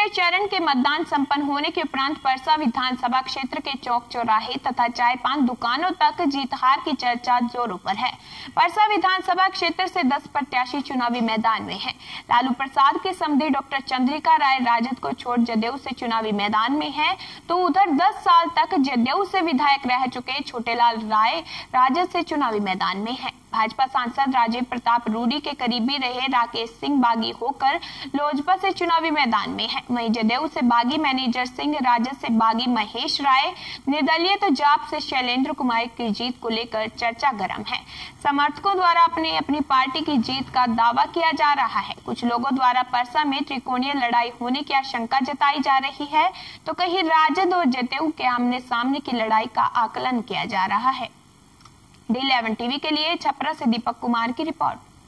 चरण के मतदान संपन्न होने के उपरांत परसा विधानसभा क्षेत्र के चौक चौराहे तथा चाय पान दुकानों तक जीत हार की चर्चा जोरों पर है। परसा विधानसभा क्षेत्र से 10 प्रत्याशी चुनावी मैदान में हैं। लालू प्रसाद के समधी डॉक्टर चंद्रिका राय राजद को छोड़ जदयू से चुनावी मैदान में हैं, तो उधर 10 साल तक जदयू से विधायक रह चुके छोटेलाल राय राजद से चुनावी मैदान में हैं। भाजपा सांसद राजीव प्रताप रूडी के करीबी रहे राकेश सिंह बागी होकर लोजपा से चुनावी मैदान में हैं। वहीं जदयू से बागी मैनेजर सिंह, राजद से बागी महेश राय, निर्दलीय तो जाप से शैलेंद्र कुमार की जीत को लेकर चर्चा गर्म है। समर्थकों द्वारा अपनी पार्टी की जीत का दावा किया जा रहा है। कुछ लोगों द्वारा परसा में त्रिकोणीय लड़ाई होने की आशंका जताई जा रही है, तो कहीं राजद और जदयू के आमने सामने की लड़ाई का आकलन किया जा रहा है। D11 टीवी के लिए छपरा से दीपक कुमार की रिपोर्ट।